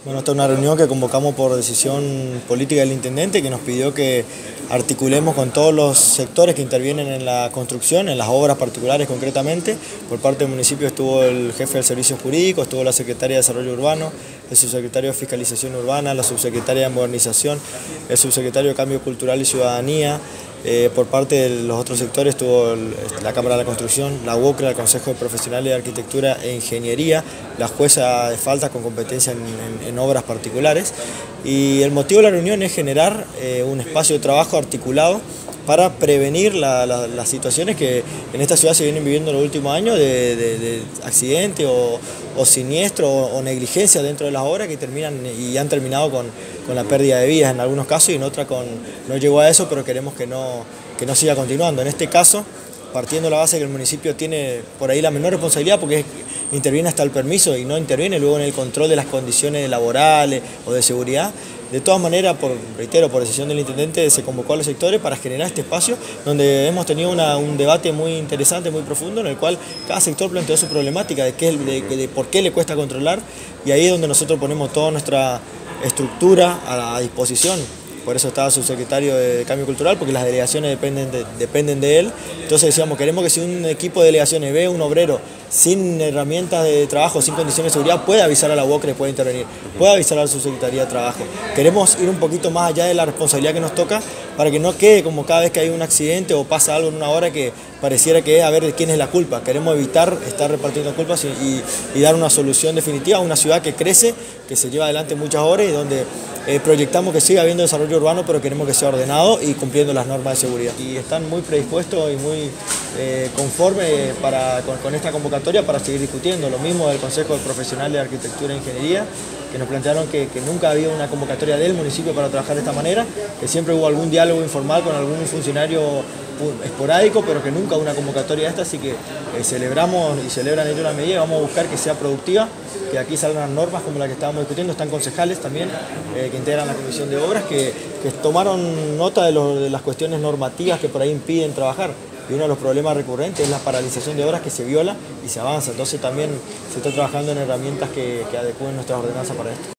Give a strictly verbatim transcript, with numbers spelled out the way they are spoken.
Bueno, esta es una reunión que convocamos por decisión política del intendente, que nos pidió que articulemos con todos los sectores que intervienen en la construcción, en las obras particulares concretamente. Por parte del municipio estuvo el jefe del servicio jurídico, estuvo la secretaria de Desarrollo Urbano, el subsecretario de Fiscalización Urbana, la subsecretaria de Modernización, el subsecretario de Cambio Cultural y Ciudadanía. Eh, por parte de los otros sectores estuvo el, la Cámara de la Construcción, la U O C R A, el Consejo de Profesionales de Arquitectura e Ingeniería, la jueza de faltas con competencia en, en, en obras particulares. Y el motivo de la reunión es generar eh, un espacio de trabajo articulado para prevenir la, la, las situaciones que en esta ciudad se vienen viviendo en los últimos años de, de, de accidente o, o siniestro o, o negligencia dentro de las obras que terminan y han terminado con, con la pérdida de vidas en algunos casos y en otras con, no llegó a eso, pero queremos que no, que no siga continuando. En este caso, partiendo de la base que el municipio tiene por ahí la menor responsabilidad porque es, interviene hasta el permiso y no interviene luego en el control de las condiciones laborales o de seguridad. De todas maneras, por, reitero, por decisión del intendente se convocó a los sectores para generar este espacio donde hemos tenido una, un debate muy interesante, muy profundo, en el cual cada sector planteó su problemática de, qué, de, de por qué le cuesta controlar, y ahí es donde nosotros ponemos toda nuestra estructura a, a disposición. Por eso estaba el subsecretario de Cambio Cultural, porque las delegaciones dependen de, dependen de él. Entonces decíamos, queremos que si un equipo de delegaciones ve a un obrero sin herramientas de trabajo, sin condiciones de seguridad, puede avisar a la U O C R A y puede intervenir, puede avisar a la subsecretaría de Trabajo. Queremos ir un poquito más allá de la responsabilidad que nos toca para que no quede como cada vez que hay un accidente o pasa algo en una hora que pareciera que es a ver de quién es la culpa. Queremos evitar estar repartiendo culpas y, y, y dar una solución definitiva a una ciudad que crece, que se lleva adelante muchas horas y donde eh, proyectamos que siga habiendo desarrollo urbano, pero queremos que sea ordenado y cumpliendo las normas de seguridad. Y están muy predispuestos y muy eh, conformes para, con, con esta convocatoria para seguir discutiendo. Lo mismo del Consejo Profesional de Arquitectura e Ingeniería, que nos plantearon que, que nunca había una convocatoria del municipio para trabajar de esta manera, que siempre hubo algún diálogo informal con algún funcionario esporádico, pero que nunca una convocatoria de esta, así que eh, celebramos y celebran ellos la medida y vamos a buscar que sea productiva, que aquí salgan normas como la que estábamos discutiendo. Están concejales también eh, que integran la Comisión de Obras, que, que tomaron nota de, lo, de las cuestiones normativas que por ahí impiden trabajar. Y uno de los problemas recurrentes es la paralización de obras que se viola y se avanza. Entonces también se está trabajando en herramientas que, que adecúen nuestras ordenanzas para esto.